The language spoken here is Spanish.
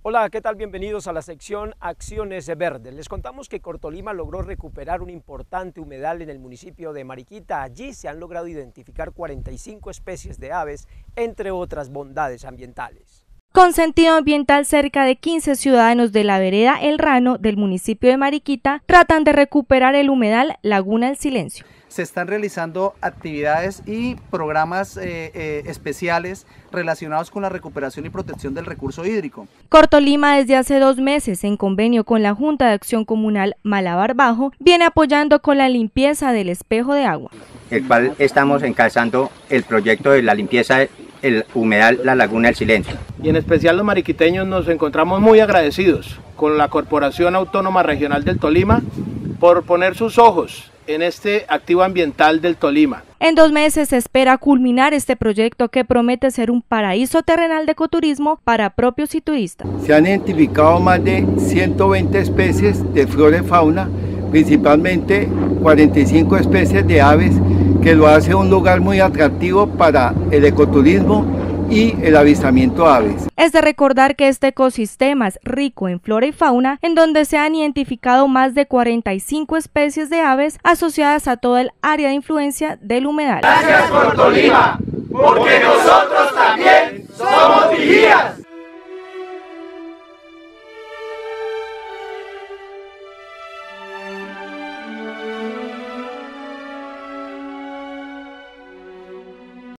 Hola, ¿qué tal? Bienvenidos a la sección Acciones Verdes. Les contamos que Cortolima logró recuperar un importante humedal en el municipio de Mariquita. Allí se han logrado identificar 45 especies de aves, entre otras bondades ambientales. Con sentido ambiental, cerca de 15 ciudadanos de la vereda El Rano del municipio de Mariquita tratan de recuperar el humedal Laguna del Silencio. Se están realizando actividades y programas especiales relacionados con la recuperación y protección del recurso hídrico. Cortolima desde hace 2 meses, en convenio con la Junta de Acción Comunal Malabar Bajo, viene apoyando con la limpieza del espejo de agua. El cual estamos encabezando el proyecto de la limpieza del humedal La Laguna del Silencio. Y en especial los mariquiteños nos encontramos muy agradecidos con la Corporación Autónoma Regional del Tolima por poner sus ojos en este activo ambiental del Tolima. En 2 meses se espera culminar este proyecto que promete ser un paraíso terrenal de ecoturismo para propios y turistas. Se han identificado más de 120 especies de flora y fauna, principalmente 45 especies de aves, que lo hace un lugar muy atractivo para el ecoturismo y el avistamiento de aves. Es de recordar que este ecosistema es rico en flora y fauna, en donde se han identificado más de 45 especies de aves asociadas a toda el área de influencia del humedal. Gracias Cortolima, porque nosotros